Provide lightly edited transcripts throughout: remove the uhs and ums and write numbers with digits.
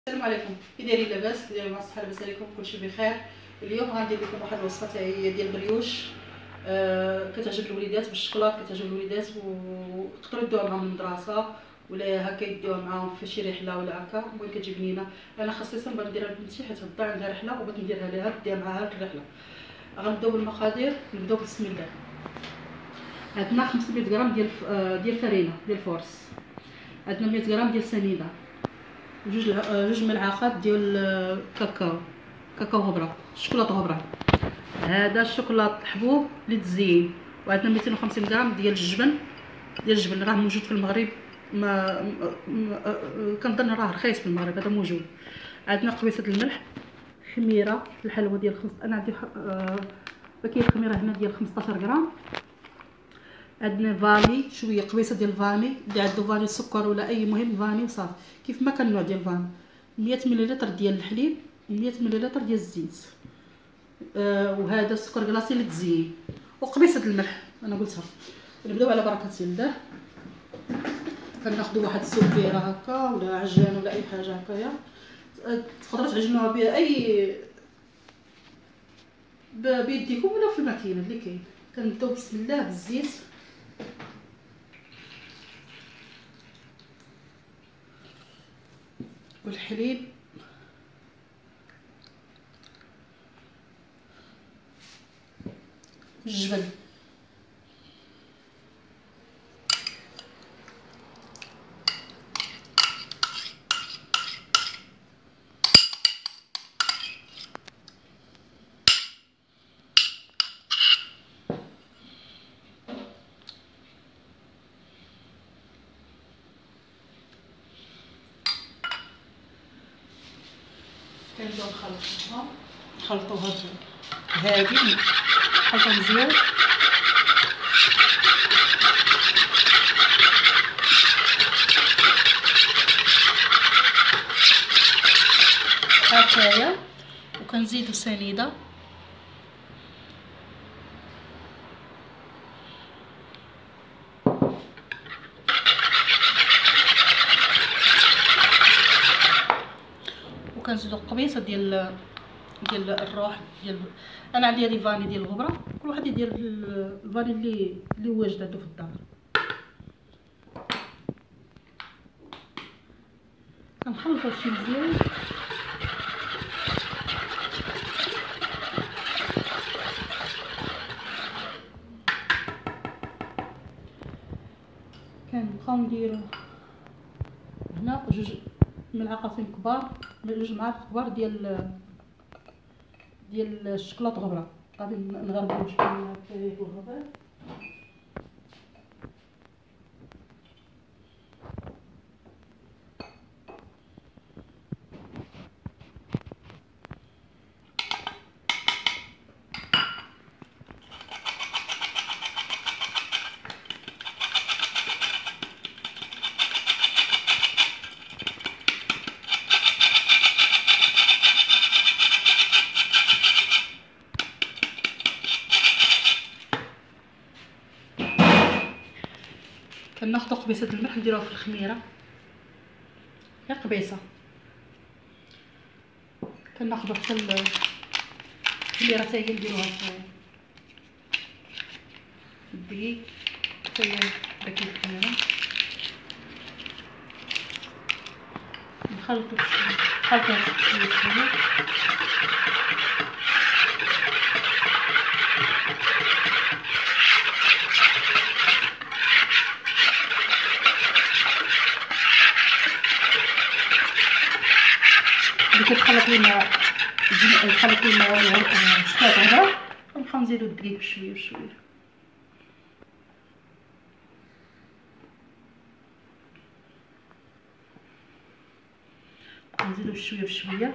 السلام عليكم، كي دايرين؟ لاباس؟ كي دايرين؟ مع الصحه؟ لاباس عليكم؟ كلشي بخير. اليوم غندير لكم واحد الوصفه تاعي ديال البريوش. كتعجب الوليدات بالشكلاط، كتعجب الوليدات وتقدروا ديوها معاهم المدرسه ولا هكا يديوها معاهم في شي رحله ولا هكا. المهم كتجي بنينه. انا خصيصا بغيت نديرها لبنتي حيت غدا عندها رحله وبغيت نديرها ليها ديها معاها في الرحله. غنبداو بالمقادير، نبداو بسم الله. عندنا 500 غرام ديال فرينه ديال الفورس، عندنا 100 غرام ديال سنيده، جوج ملعقات ديال كاكاو غبره، شوكولاط غبره. هذا الشوكولاط الحبوب للتزيين. وعندنا 250 غرام ديال الجبن راه موجود في المغرب. ما كنظن راه رخيص في المغرب، هذا موجود. عندنا قبيصه الملح، خميره الحلوه ديال انا عندي باكيه خميره هنا ديال 15 غرام. عندنا فاني، شويه قبيصه ديال الفاني، اللي عنده فاني سكر ولا اي، مهم فاني وصافي، كيف ما كان النوع ديال الفاني. 100 ملل ديال الحليب، 100 ملل ديال الزيت. وهذا السكر كلاصي للتزيين، وقبيصه الملح انا قلتها. نبداو على بركه الله. كناخذوا واحد السكيره هكا ولا عجان ولا اي حاجه هكايا، تقدروا تعجنوها بها بيديكم ولا في الماكينه اللي كاين. كنبداو بسم الله بالزيت والحليب والجبن. كنبداو نخلطوها هادي، نخلطوها مزيان. هكايا، وكنزيدو سنيده، وكنزيدو قبيصه ديال الروح ديال. انا عندي هذه فاني ديال الغبره، كل واحد يدير الفاني اللي واجد عنده في الدار. كنخلطو هادشي مزيان. كنبقاو نديرو هنا جوج ملعقتين كبار، جوج معالق كبار ديال الشكلاط غبره. غادي نغربو شويه هكايا الغبره. كناخدو قبيصه الملح نديروها في الخميره، غير قبيصه. كناخدو حتى الخميره حتى هي نديروها في الدقيق، حتى هي باكيه الخميره. نخلطو شويه. كتخلط لينا شوكولاط غبره، ونبقاو نزيدو الدقيق بشويه بشويه. نزيدو بشويه بشويه.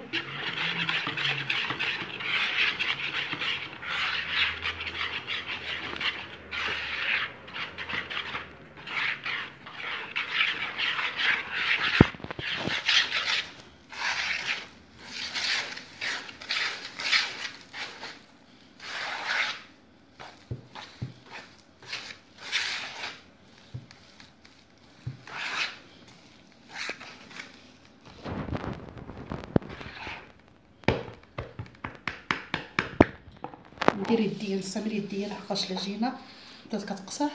ندير يديا، نستعمل يديا لحقاش العجينه بدات كتقصح.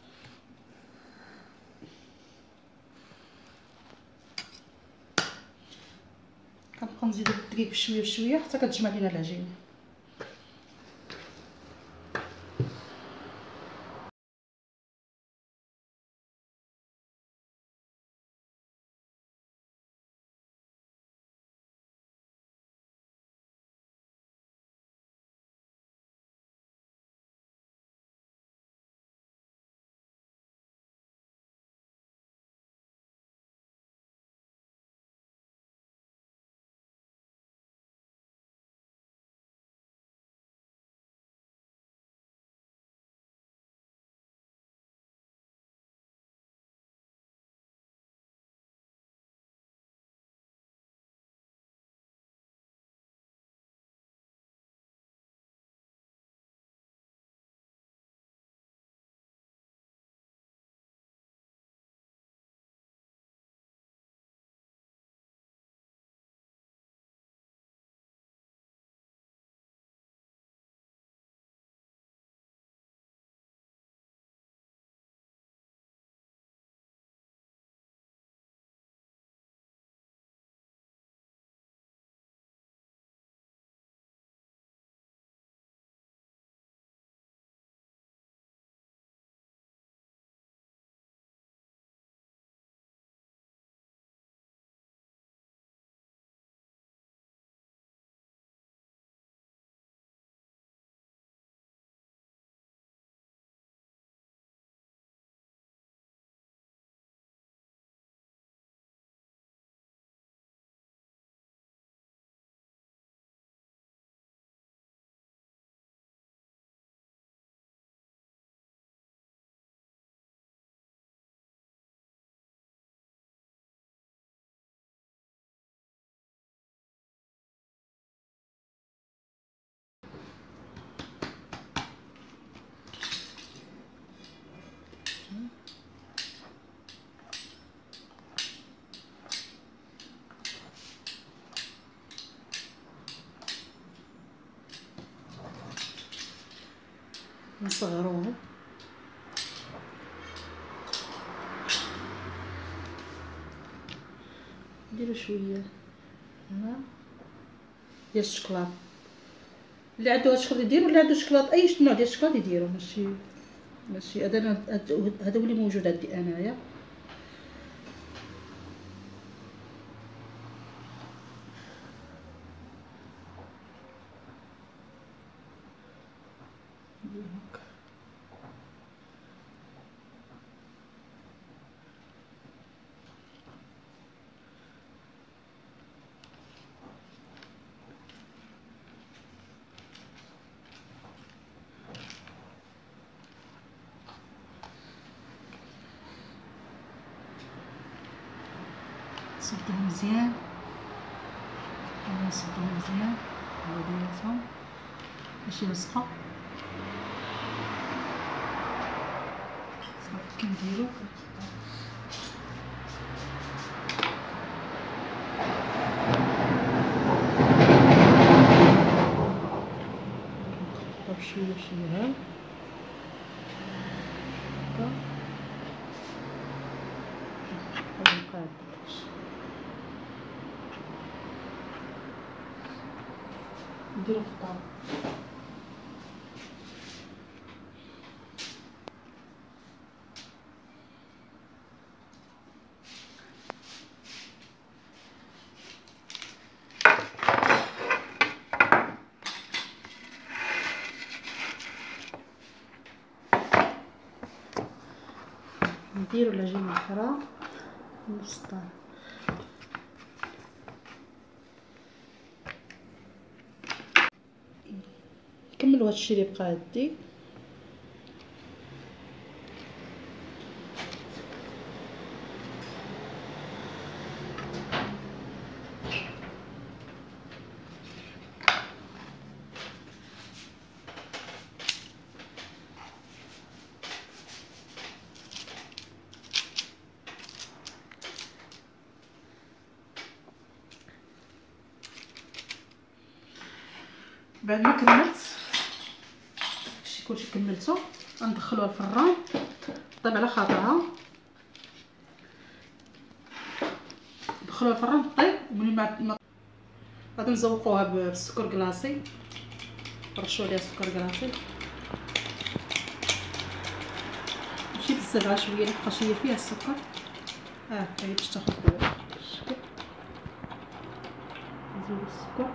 كنبقى نزيدو الدقيق بشويه بشويه حتى كتجمع لينا العجينه. نصغروه نديرو شويه هنا ديال الشكلاط. اللي عنده هاد الشكلاط يدير، واللي عنده شكلاط اي نوع ديال الشكلاط يديرو. ماشي هذا هو اللي موجود عندي انايا. نصدوه مزيان، نصدوه مزيان على ديالهم ماشي لصقه. صافي كنديرو بشويه بشويه هكا ونقاد نديرو في الطاوله. نديرو العجينه الاخرى نص الطاوله. نكملو هادشي اللي بقى عندي. بعد ما كملت كلشي كملته. غندخلوها الفران طيب على خاطرها، ندخلوها الفران طيب. ومن بعد غادي نزوقوها بالسكر كلاصي، نرشو عليها السكر كلاصي ماشي بزاف، غير شويه لحقاش هي فيها السكر. هي باش تاخد الشكل. نزيدو السكر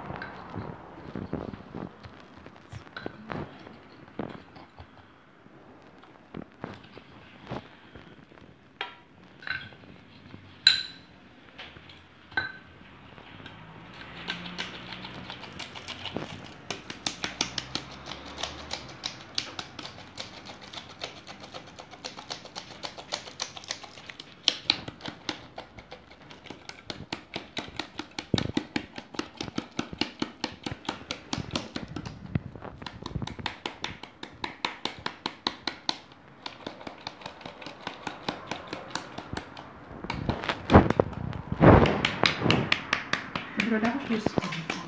شويه السكر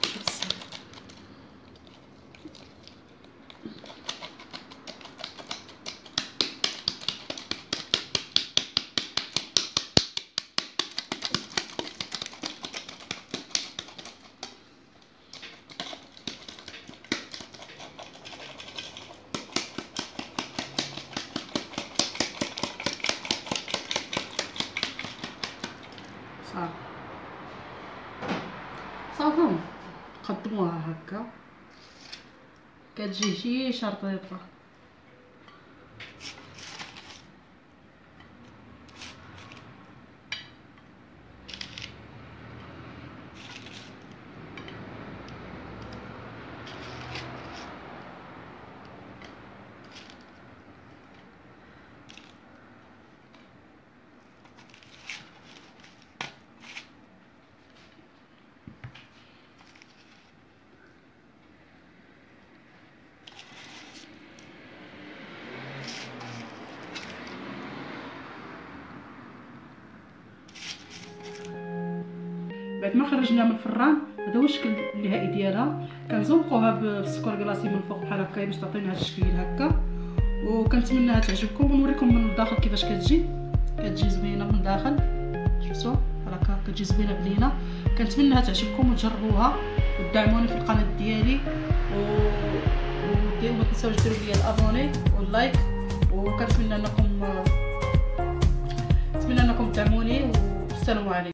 صافي. نقدموها هكا كتجي شي شرطيطه. بعد ما خرجنا من الفران هذا هو الشكل النهائي ديالها. كنزوقوها بالسكر كلاصي من الفوق بحال هكا باش تعطينا هذا الشكل هكا. وكنتمنىها تعجبكم، ونوريكم من الداخل كيفاش كتجي زوينه من الداخل. شفتوا بحال هكا كتجي زوينه بلينه. كنتمنىها تعجبكم وتجربوها وتدعموني في القناه ديالي، وما تنساوش ديروا لي الابوني واللايك. وكنتمنى انكم تدعموني، والسلام عليكم.